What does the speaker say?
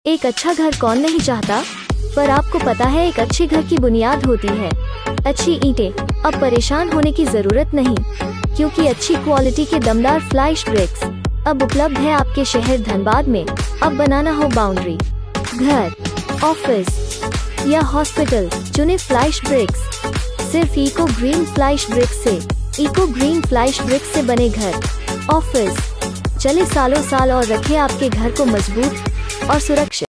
एक अच्छा घर कौन नहीं चाहता, पर आपको पता है एक अच्छे घर की बुनियाद होती है अच्छी ईंटें। अब परेशान होने की जरूरत नहीं, क्योंकि अच्छी क्वालिटी के दमदार फ्लाइश ब्रिक्स अब उपलब्ध है आपके शहर धनबाद में। अब बनाना हो बाउंड्री, घर, ऑफिस या हॉस्पिटल, चुने फ्लाइश ब्रिक्स। सिर्फ इको ग्रीन फ्लाइश ब्रिक्स से। इको ग्रीन फ्लाइश ब्रिक्स से बने घर, ऑफिस चले सालों साल और रखे आपके घर को मजबूत और सुरक्षित।